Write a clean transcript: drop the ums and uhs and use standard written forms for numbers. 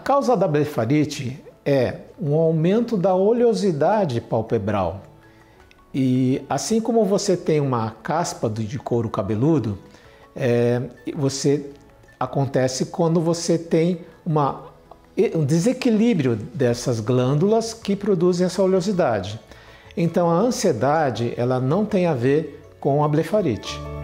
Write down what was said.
causa da blefarite é um aumento da oleosidade palpebral. E assim como você tem uma caspa de couro cabeludo, acontece quando você tem um desequilíbrio dessas glândulas que produzem essa oleosidade. Então a ansiedade ela não tem a ver com a blefarite.